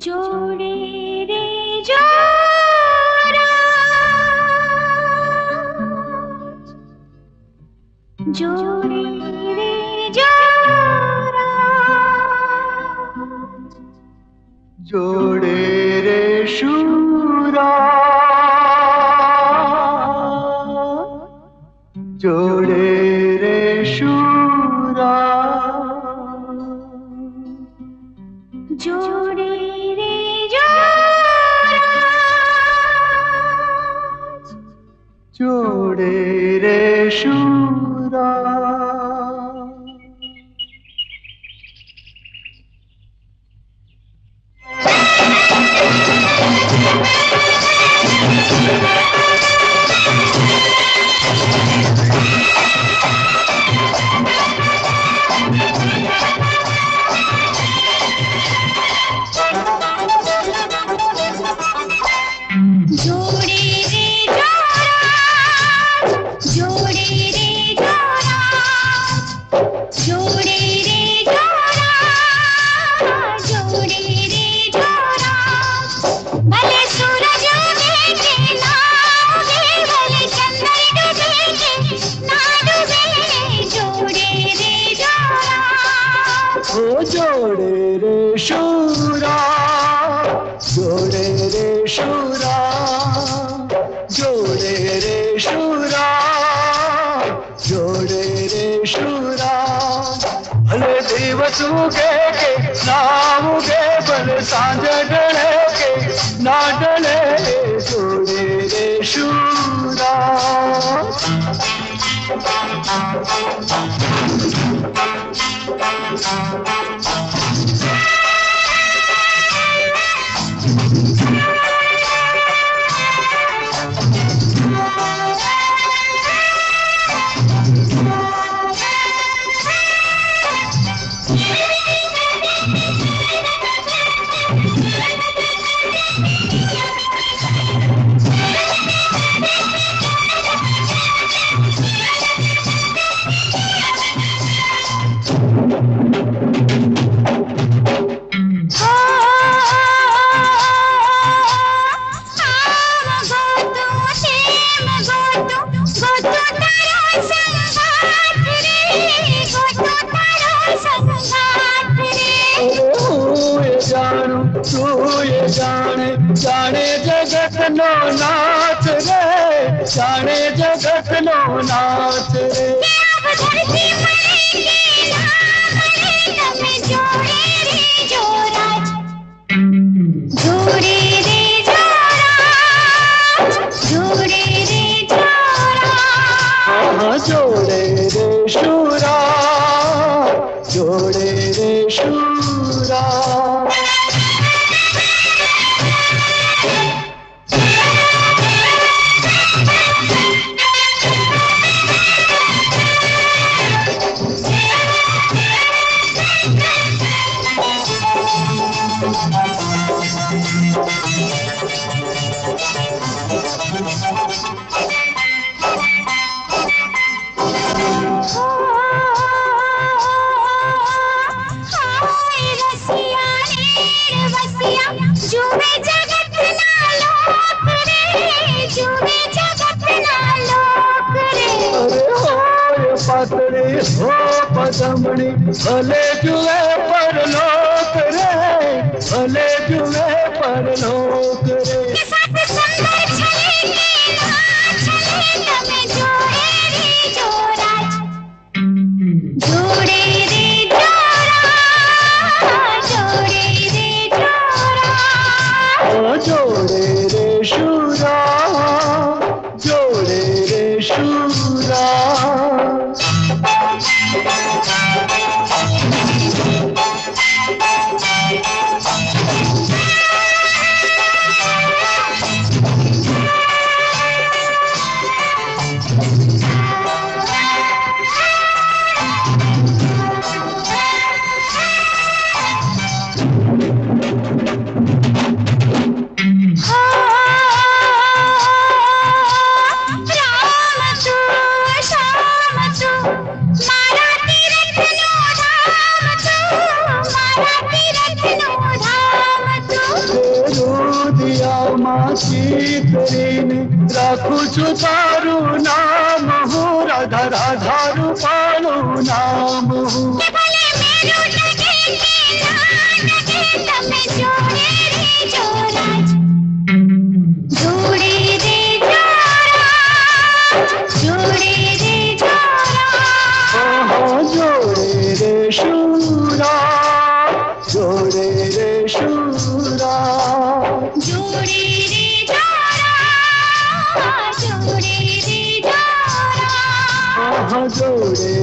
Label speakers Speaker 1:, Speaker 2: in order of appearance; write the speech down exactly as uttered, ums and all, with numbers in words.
Speaker 1: जोड़े रे जोड़ा, जोड़े रे जोड़ा,
Speaker 2: जोड़े रे शूरा, जोड़े रे शूरा,
Speaker 1: जोड़े रे जोड़ा,
Speaker 2: जोड़े रे शूरा।
Speaker 1: जोड़े रे जोड़ा, जोड़े रे जोड़ा, जोड़े रे जोड़ा, जोड़े रे जोड़ा। भले सूरज उगे के ना उगे, भले चंद्र डूबे के ना डूबे, जोड़े रे जोड़ा।
Speaker 2: ओ जोड़े रे शूरा, जोड़े रे शूरा, जोड़े रे शूरा, जोड़े रे शूरा। भले दिवस उगे के ना उगे, भले सांझ ढले के ना ढले, जोड़े रे शूरा। तू ये जाने जाने जगत नो नाच रे, जाने जगत नो नाच रे।
Speaker 1: जोड़े रे जोड़ा, जोड़े रे जोड़ा,
Speaker 2: हाँ जोड़े रे शूरा, जोड़े रे शूरा।
Speaker 1: जुबे जगत ना लोक रे, जुबे जगत ना लोक रे।
Speaker 2: अरे हो ये पतड़ी हो पदमणी, भले जुए पर लोक रे, भले जुए पर लोक रे।
Speaker 1: साथ सुंदर चलेंगे ना चले, तमे जोड़े रे जोड़ा, जोड़े रे जोड़ा, जोड़े रे जोड़ा।
Speaker 2: जोड़े रे शूरा, जोड़े रे शूरा। માછી કરીને રાખું છું તારું નામ હું રાધા રાધા રૂપાળું નામ હું
Speaker 1: કે ભલે મેરું લગે કે ના લગે તમે જોડે રે જોરાજ જોડે રે જોરાજ જોડે રે જોરાજ
Speaker 2: ઓહો જોડે રે શૂરા જોડે રે શૂરા
Speaker 1: जोड़े रे जोरा जोड़े रे जोरा
Speaker 2: ओह जोड़े